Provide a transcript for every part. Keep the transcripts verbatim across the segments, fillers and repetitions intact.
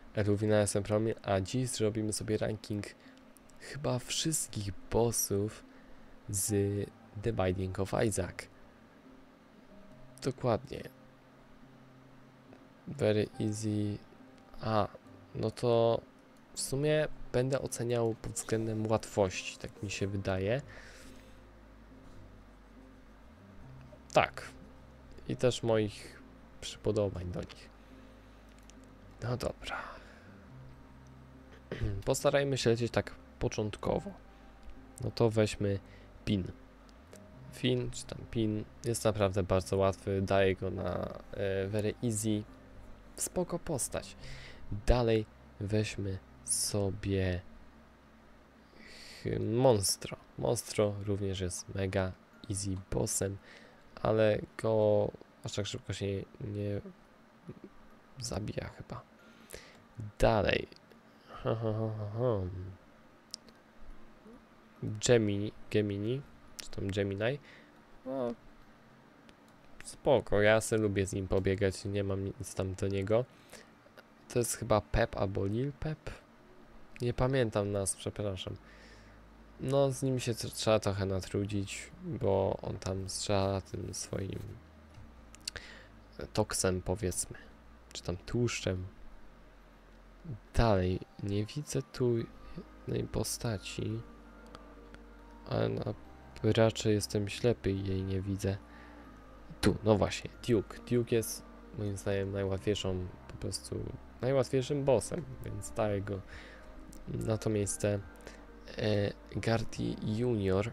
Rówina jestem Promil, a dziś zrobimy sobie ranking chyba wszystkich bossów z The Binding of Isaac. Dokładnie. Very easy. A, no to w sumie będę oceniał pod względem łatwości, tak mi się wydaje. Tak. I też moich przypodobań do nich. No dobra. Postarajmy się lecieć tak początkowo. No to weźmy pin. Fin, czy tam pin, jest naprawdę bardzo łatwy, daję go na e, very easy. Spoko postać. Dalej weźmy sobie Monstro. Monstro również jest mega easy bossem, ale go aż tak szybko się nie, nie zabija chyba. Dalej. Ha, ha, ha, ha. Gemini, Gemini, czy tam Gemini. No, spoko, ja sobie lubię z nim pobiegać, nie mam nic tam do niego. To jest chyba Pep albo Lil Pep. Nie pamiętam nas, przepraszam. No, z nim się trzeba trochę natrudzić, bo on tam strzela tym swoim toksem, powiedzmy, czy tam tłuszczem. Dalej, nie widzę tu jednej postaci, ale na, raczej jestem ślepy i jej nie widzę. Tu, no właśnie, Duke. Duke jest moim zdaniem najłatwiejszą, po prostu najłatwiejszym bossem, więc daję go na to miejsce. E, Gardy Junior.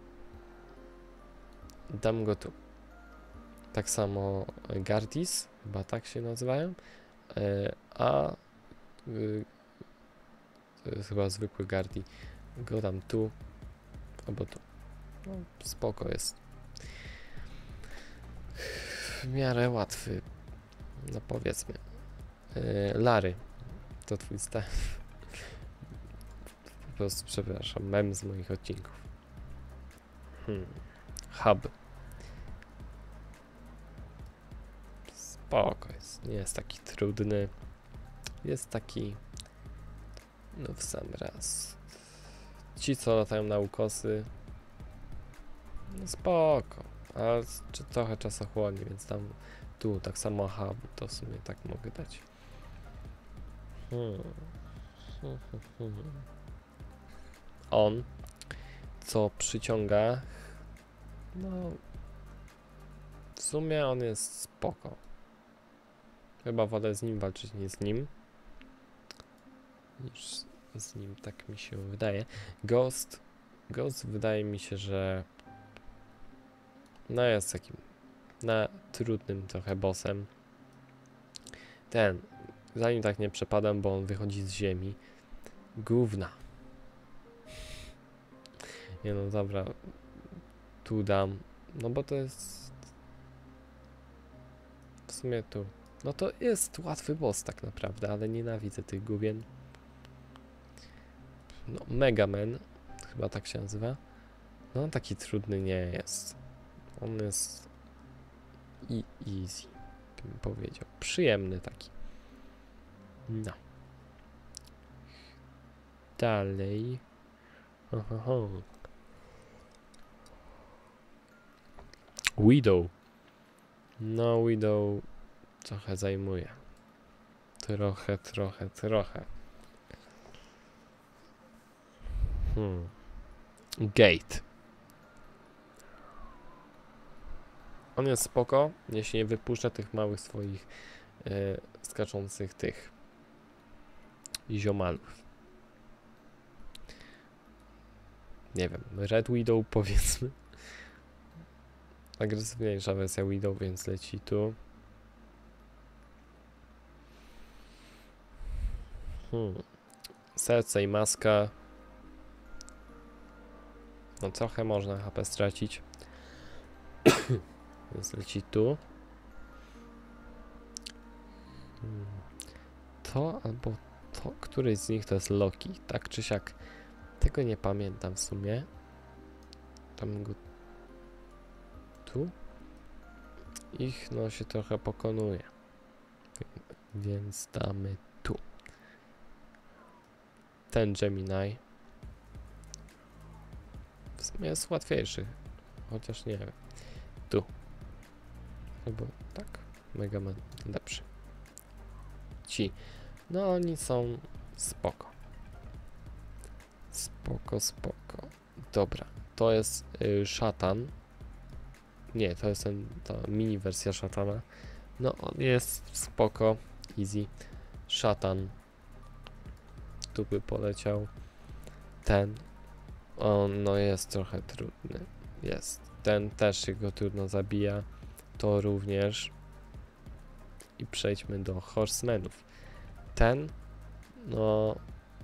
Dam go tu. Tak samo Gardis, chyba tak się nazywają, e, a y, to jest chyba zwykły Gardy. Go dam tu, albo tu. No, spoko jest. W miarę łatwy, no powiedzmy. Yy, Larry, to twój staw. Po prostu przepraszam, mem z moich odcinków. Hmm. Hub. Spoko jest, nie jest taki trudny. Jest taki, no w sam raz. Ci, co latają na ukosy, no spoko, ale czy trochę czasochłonni, więc tam tu tak samo hub, to w sumie tak mogę dać. Hmm. Hmm, hmm, hmm. On, co przyciąga, no w sumie on jest spoko. Chyba wolę z nim walczyć, nie z nim, niż z nim, tak mi się wydaje. Ghost, Ghost wydaje mi się, że no jest takim na trudnym trochę bossem. Ten, zanim tak nie przepadam, bo on wychodzi z ziemi. Gówna. Nie no, dobra. Tu dam. No bo to jest w sumie tu. No to jest łatwy boss tak naprawdę, ale nienawidzę tych gówien. No, Mega Man, chyba tak się nazywa. No taki trudny nie jest. On jest i easy, bym powiedział. Przyjemny taki. No. Dalej. Ohoho. Widow. No, Widow trochę zajmuje. Trochę, trochę, trochę. Hmm. Gate. On jest spoko, jeśli nie wypuszcza tych małych swoich e, skaczących tych ziomalów. Nie wiem, Red Widow powiedzmy. Agresywniejsza wersja Widow, więc leci tu. Hmm. Serce i maska. No trochę można H P stracić. Więc leci tu. Hmm. To albo to, któryś z nich to jest Loki. Tak czy siak. Tego nie pamiętam w sumie. Tam go tu. Ich no się trochę pokonuje. Więc damy tu. ten Gemini w sumie jest łatwiejszy, chociaż nie wiem. Tu. Albo tak, Mega Man lepszy. Ci. No oni są spoko. Spoko, spoko. Dobra, to jest y, szatan. Nie, to jest ten, ta mini wersja szatana. No on jest spoko, easy. Szatan. Tu by poleciał. Ten. On no jest trochę trudny. Jest. Ten też się go trudno zabija. To również. I przejdźmy do Horsemenów. Ten, no...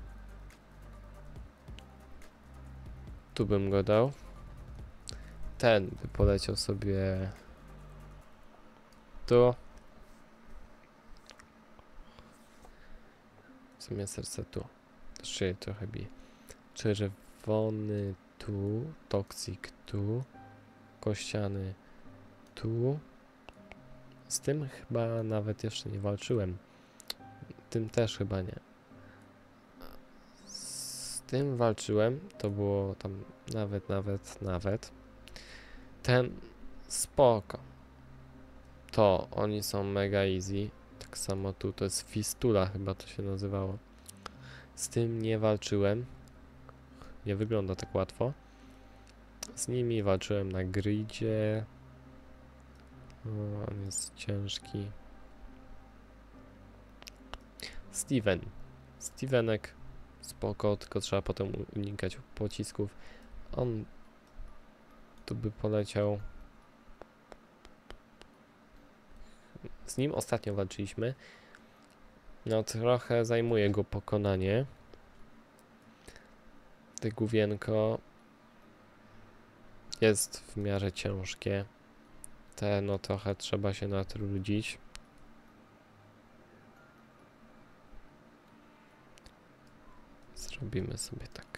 Tu bym go dał. Ten by poleciał sobie... Tu. W sumie serce tu. Szyję trochę bije. Czerwony tu. Toksik tu. Kościany tu. Z tym chyba nawet jeszcze nie walczyłem. Tym też chyba nie. Z tym walczyłem. To było tam nawet, nawet, nawet. Ten spoko. To oni są mega easy. Tak samo tu to jest Fistula chyba to się nazywało. Z tym nie walczyłem. Nie wygląda tak łatwo. Z nimi walczyłem na gridzie. O, on jest ciężki. Steven. Stevenek spoko, tylko trzeba potem unikać pocisków. On tu by poleciał. Z nim ostatnio walczyliśmy. No trochę zajmuje go pokonanie. Te główienko jest w miarę ciężkie. Te no trochę trzeba się natrudzić. Zrobimy sobie tak.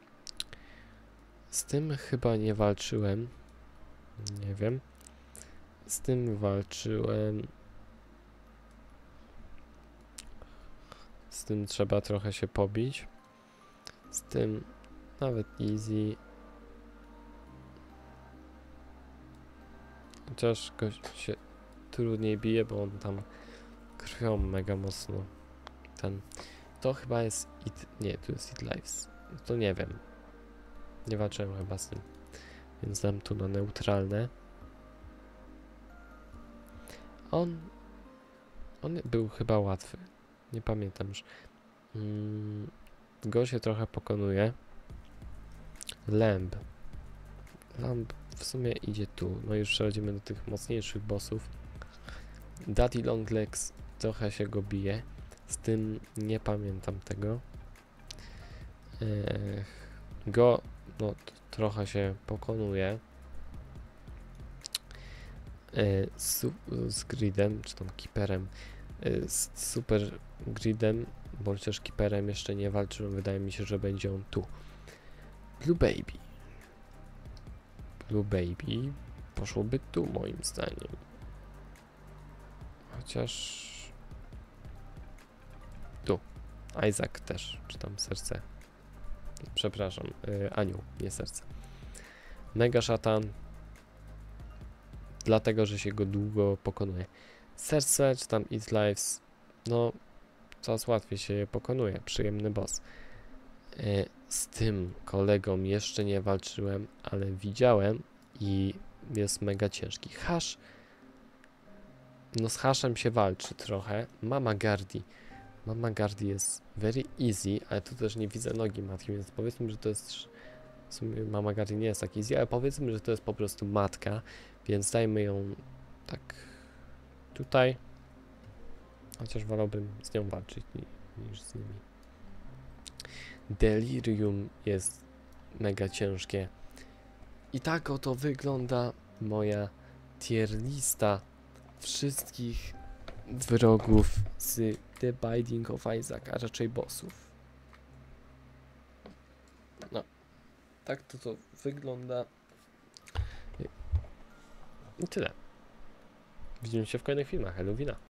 Z tym chyba nie walczyłem. Nie wiem. Z tym walczyłem. Z tym trzeba trochę się pobić. Z tym nawet easy. Chociaż go się trudniej bije, bo on tam krwią mega mocno. Ten. To chyba jest It... Nie, tu jest It Lives. To nie wiem. Nie walczyłem chyba z tym. Więc dam tu na neutralne. On... On był chyba łatwy. Nie pamiętam już. Mm, go się trochę pokonuje. Lamb. Lamb w sumie idzie tu. No już przechodzimy do tych mocniejszych bossów. Daddy Longlegs trochę się go bije. Z tym nie pamiętam tego. Eee, go no trochę się pokonuje. Eee, su z gridem, czy tam keeperem. Eee, z super gridem, bądź też keeperem jeszcze nie walczyłem. Wydaje mi się, że będzie on tu. Blue Baby. Blue Baby poszłoby tu moim zdaniem. Chociaż... Tu. Isaac też, czy tam serce. Przepraszam, yy, anioł, nie serce. Mega szatan. Dlatego, że się go długo pokonuje. Serce, czy tam It Lives, no coraz łatwiej się je pokonuje. Przyjemny boss. Yy, z tym kolegą jeszcze nie walczyłem, ale widziałem i jest mega ciężki. Hash. No z Hashem się walczy trochę. Mama Gardi. Mama Gardi jest very easy, ale tu też nie widzę nogi matki, więc powiedzmy, że to jest... W sumie Mama Gardi nie jest tak easy, ale powiedzmy, że to jest po prostu matka, więc dajmy ją tak tutaj. Chociaż wolałbym z nią walczyć niż z nimi. Delirium jest mega ciężkie. I tak oto wygląda moja tier lista wszystkich wrogów z The Binding of Isaac, a raczej bossów. No, tak to to wygląda. I tyle. Widzimy się w kolejnych filmach. Halloween.